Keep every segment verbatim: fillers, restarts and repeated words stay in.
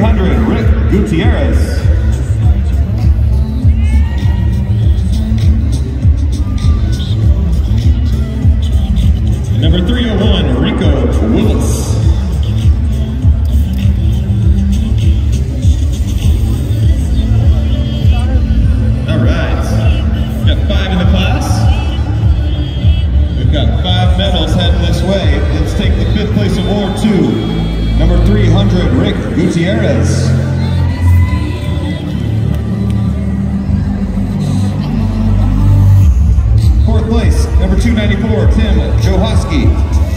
hundred, Rick Gutierrez. Number three oh one, Rico Willis. All right, we've got five in the class. We've got five medals heading this way. Let's take the fifth place award to number three hundred, Rick Gutierrez. Fourth place, number two ninety-four, Tim Johoski.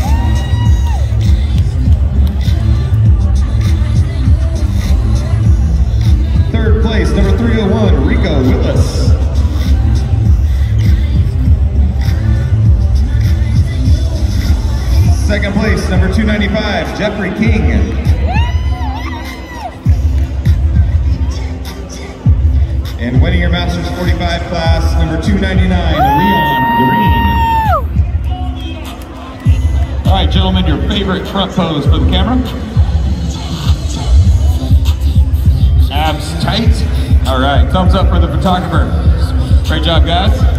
Third place, number three oh one, Rico Willis. Second place, number two ninety-five, Jeffrey King. And winning your Masters forty-five class, number two ninety-nine, Leon Green. All right, gentlemen, your favorite front pose for the camera. Abs tight. All right, thumbs up for the photographer. Great job, guys.